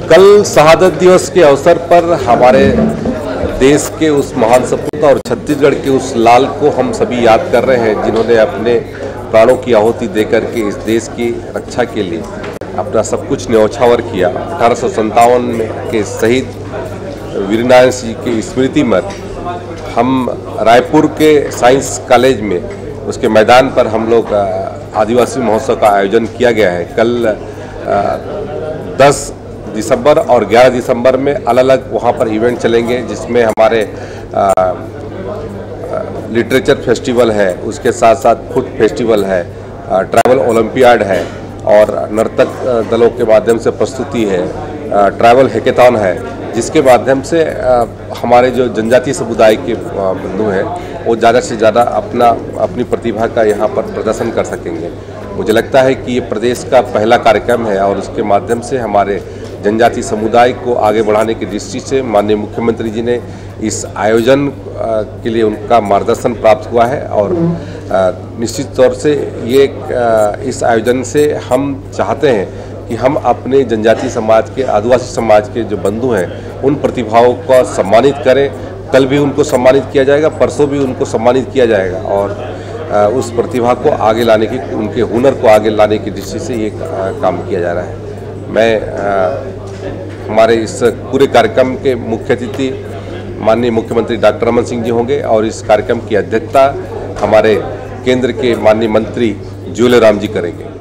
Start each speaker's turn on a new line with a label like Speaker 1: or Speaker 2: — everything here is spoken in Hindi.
Speaker 1: कल शहादत दिवस के अवसर पर हमारे देश के उस महान सपूत और छत्तीसगढ़ के उस लाल को हम सभी याद कर रहे हैं, जिन्होंने अपने प्राणों की आहुति देकर के इस देश की रक्षा के लिए अपना सब कुछ न्यौछावर किया। 1857 में के शहीद वीरनारायण सिंह की स्मृति में हम रायपुर के साइंस कॉलेज में उसके मैदान पर हम लोग आदिवासी महोत्सव का आयोजन किया गया है। कल 10 दिसंबर और 11 दिसंबर में अलग अलग वहाँ पर इवेंट चलेंगे, जिसमें हमारे लिटरेचर फेस्टिवल है, उसके साथ साथ फूड फेस्टिवल है, ट्रैवल ओलंपियाड है और नर्तक दलों के माध्यम से प्रस्तुति है, ट्रैवल हैकेथॉन है, जिसके माध्यम से हमारे जो जनजातीय समुदाय के बंधु हैं वो ज़्यादा से ज़्यादा अपनी प्रतिभा का यहाँ पर प्रदर्शन कर सकेंगे। मुझे लगता है कि ये प्रदेश का पहला कार्यक्रम है और उसके माध्यम से हमारे जनजातीय समुदाय को आगे बढ़ाने की दृष्टि से माननीय मुख्यमंत्री जी ने इस आयोजन के लिए उनका मार्गदर्शन प्राप्त हुआ है और निश्चित तौर से ये इस आयोजन से हम चाहते हैं कि हम अपने जनजातीय समाज के, आदिवासी समाज के जो बंधु हैं उन प्रतिभाओं को सम्मानित करें। कल भी उनको सम्मानित किया जाएगा, परसों भी उनको सम्मानित किया जाएगा और उस प्रतिभा को आगे लाने की, उनके हुनर को आगे लाने की दृष्टि से ये काम किया जा रहा है। मैं हमारे इस पूरे कार्यक्रम के मुख्य अतिथि माननीय मुख्यमंत्री डॉक्टर रमन सिंह जी होंगे और इस कार्यक्रम की अध्यक्षता हमारे केंद्र के माननीय मंत्री जुएल राम जी करेंगे।